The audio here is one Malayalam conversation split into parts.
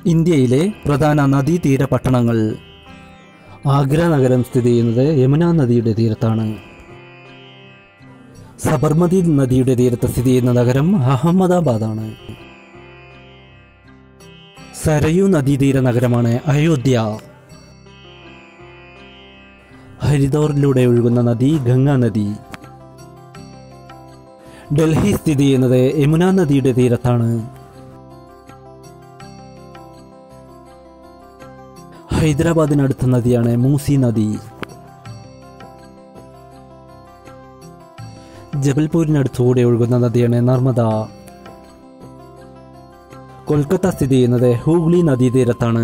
ഇന്ത്യയിലെ പ്രധാന നദീതീര പട്ടണങ്ങൾ. ആഗ്ര നഗരം സ്ഥിതി ചെയ്യുന്നത് യമുന നദിയുടെ തീരത്താണ്. സബർമതി നദിയുടെ തീരത്ത് സ്ഥിതി ചെയ്യുന്ന നഗരം അഹമ്മദാബാദാണ്. സരയൂ നദീതീര നഗരമാണ് അയോധ്യ. ഹരിദ്വാറിലൂടെ ഒഴുകുന്ന നദി ഗംഗാ നദി. ഡൽഹി സ്ഥിതി ചെയ്യുന്നത് യമുന നദിയുടെ തീരത്താണ്. ഹൈദരാബാദിനടുത്ത നദിയാണ് മൂസി നദി. ജബൽപൂരിനടുത്തുകൂടെ ഒഴുകുന്ന നദിയാണ് നർമ്മദ. കൊൽക്കത്ത സ്ഥിതി ചെയ്യുന്നത് ഹൂഗ്ലി നദീതീരത്താണ്.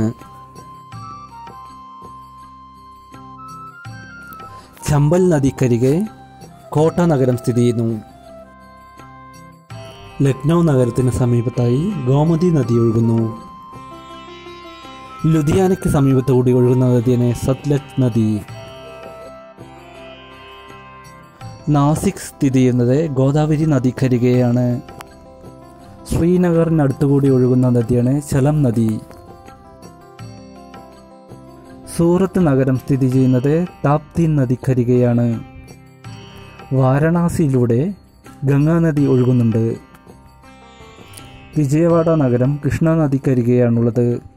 ചമ്പൽ നദിക്കരികെ കോട്ട നഗരം സ്ഥിതി ചെയ്യുന്നു. ലക്നൗ നഗരത്തിന് സമീപത്തായി ഗോമതി നദി ഒഴുകുന്നു. ലുധിയാനയ്ക്ക് സമീപത്തുകൂടി ഒഴുകുന്ന നദിയാണ് സത്ലജ് നദി. നാസിക് സ്ഥിതി ചെയ്യുന്നത് ഗോദാവരി നദിക്കരികെയാണ്. ശ്രീനഗറിനടുത്തുകൂടി ഒഴുകുന്ന നദിയാണ് ചലം നദി. സൂറത്ത് നഗരം സ്ഥിതി ചെയ്യുന്നത് താപ്തി നദിക്കരികെയാണ്. വാരണാസിയിലൂടെ ഗംഗാ നദി ഒഴുകുന്നുണ്ട്. വിജയവാഡ നഗരം കൃഷ്ണ നദിക്കരികെയാണുള്ളത്.